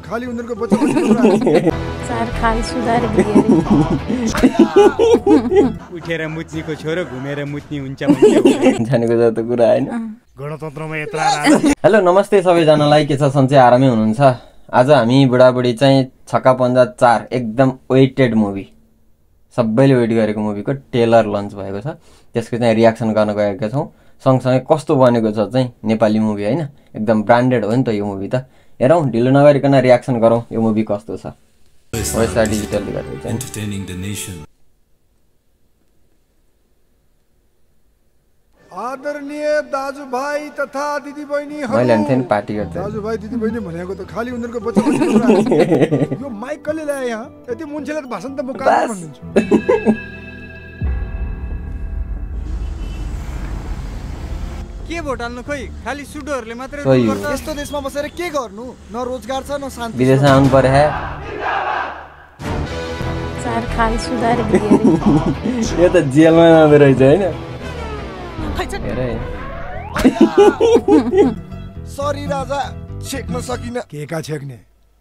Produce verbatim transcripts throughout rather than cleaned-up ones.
खाली उनीहरुको बच्चा बच्चा चार खाली सुधार दिए उठेर मुच्नीको छोरो घुमेर मुच्नी हुन्छ भन्ने जानेको जस्तो कुरा हैन गणतन्त्रमा यत्रा राज। हेलो नमस्ते सबैजनालाई, के छ सन्चै आरामै हुनुहुन्छ? आज हामी बुढाबुढी चाहिँ छक्का पञ्जा चार एकदम वेटेड मुभी, सबैले वेट गरेको मुभीको टेलर लन्च भएको छ, त्यसको चाहिँ रियाक्सन गर्न गएका छौँ। सँगसँगै कस्तो बनेको छ चाहिँ नेपाली मुभी हैन, एकदम ब्रान्डेड हो नि त यो मुभी त। हेरौँ, ढिलो नगरिकन रियाक्सन गरौँ यो मुभी कस्तो छ। वेस्टा डिजिटलले गरेको चाहिँ आदरणीय दाजुभाइ तथा दिदीबहिनीहरु, मैले भन्थे नि पार्टी गर्छ। दाजुभाइ दिदीबहिनी भनेको त खाली उनीहरुको बच्चा बच्चा यो माइक कसले ल्याए यहाँ? यति मुन्छेले त भाषण त म कान भन्दिन्छु। के भोट हाल्नु खोइ, खाली सुडोहरुले मात्रै सही हो। गर्छ। यस्तो देशमा बसेर के गर्नु? न रोजगार छ न शान्ति। विदेशमा आउनु पर्यो है। चार खाली सुधार दिए यो त जेलमा आउँदो रहेछ हैन? हेरे सरी राजा, छेक्न सकिन। के का छेक्ने?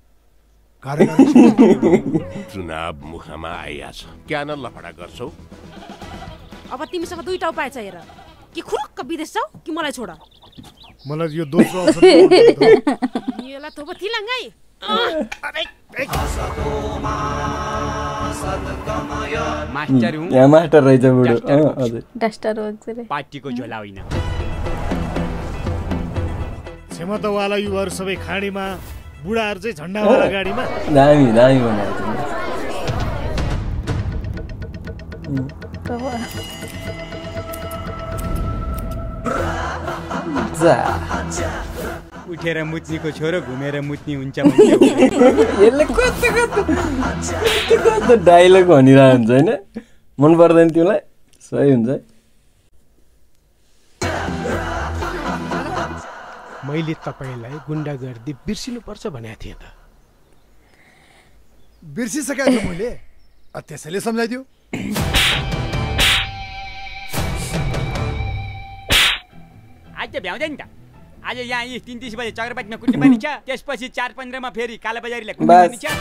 कार्यक्रम चुनाव मुखमा आइया छ, क्या न लफडा गर्छौ? अब तिमीसँग दुईटा उपाय छ, हेर कि खुरुक्क विदेश जाऊ कि मलाई छोड। मलाई यो दोस्रो अवसर दिनु। यसलाई थोप थिलाङ्गाई। मास्टर हुँ, यहाँ मास्टर रहेछ बुढो। हजुर, डस्टर वगैरह पार्टीको झोला होइन। क्षमतावाला युवाहरू सबै खाडीमा, बुढाहरू चाहिँ झन्डावाला गाडीमा। दामी दामी बनाएको छ। उठेर मुच्नीको छोरो घुमेर मुच्नी हुन्छ भन्ने यसले कस्तो कस्तो कस्तो डाइलग भनिरहेको हुन्छ हैन? मन पर्दैन तिमीलाई? सही हुन्छ। मैले तपाईलाई गुण्डागर्दी बिर्सिनुपर्छ भनेको थिएँ त। बिर्सिसकेको छु मैले, त्यसैले सम्झाइदियो। आज त भ्याउँदैन त। आज यहाँ यी तीन तीस बजे चक्रपातीमा कुट्ने पनि छ, त्यसपछि चार पन्ध्रमा फेरि कालाबजारीले कुट्ने पनि छ।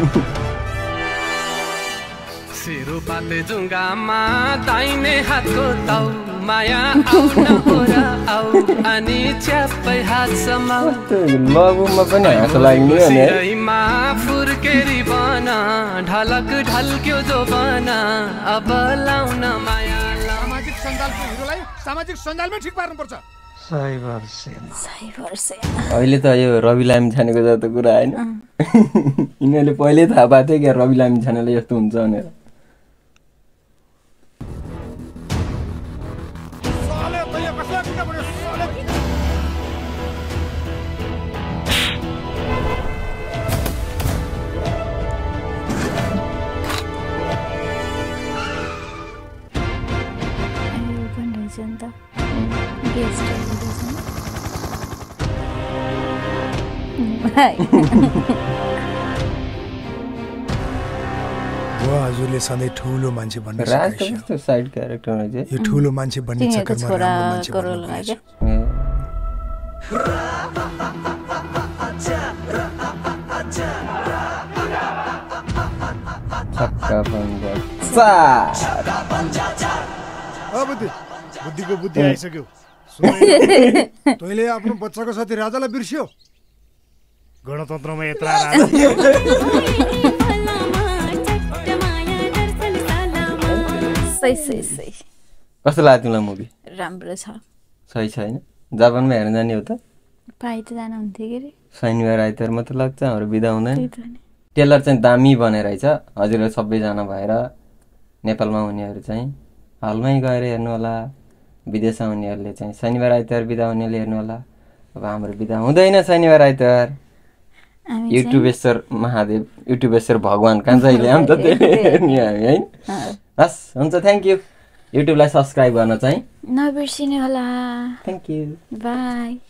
सिरो पाते जुङ्गामा दाहिने हातको ताउ माया आउन होरा आउ अनि च्यापै हात समाउ लगुमा पनि हाँस लाग्ने हो नि। सिरैमा फुर्केरी बना ढलक ढल्क्यो जो बना अब लाउन माया। सामाजिक सञ्जालको हिरोलाई सामाजिक सञ्जालमै ठिक पार्नुपर्छ। सही वर्ष अहिले त यो रवि लामी छानेको जस्तो कुरा हैन? यिनीहरूले पहिल्यै थाहा पाएको थियो क्या रवि लामी छानेले यस्तो हुन्छ भनेर। हजुरले सधैँ ठुलो मान्छे भन्ने राज त कस्तो साइड क्यारेक्टर रहेछ। यो ठुलो मान्छे बन्ने चक्करमा राम्रो मान्छे करोल लाग्यो। छक्का पञ्जा चार। अब बुद्धि बुद्धिको बुद्धि आइसक्यो। तैँले आफ्नो बच्चाको साथी राजालाई बिर्स्यो? गणतन्त्रमा यत्रा राज। सही सही सही। कस्तो लाग्यो तिमीलाई मुभी? राम्रो छ। सही छ हैन? जापानमा हेर्न जाने हो त? पाइ त जानु हुन्थ्यो के रे? शनिबार आइतबार मात्र लाग्छ, हाम्रो बिदा हुँदैन। टेलर चाहिँ दामी बने रहेछ। हजुरहरू सबैजना भएर नेपालमा हुनेहरू चाहिँ हलमै गएर हेर्नु होला, विदेशमा हुनेहरूले चाहिँ शनिबार आइतबार बिदा हुनेले हेर्नु होला। अब हाम्रो बिदा हुँदैन शनिबार आइतबार। युट्युबेश्वर महादेव, युट्युबेश्वर भगवान कहाँ जहिले आउँ त हेर्ने हामी है। हस् हुन्छ, थ्याङ्क यू। युट्युबलाई सब्सक्राइब गर्न चाहिँ नबिर्सिनु होला। Thank you, by.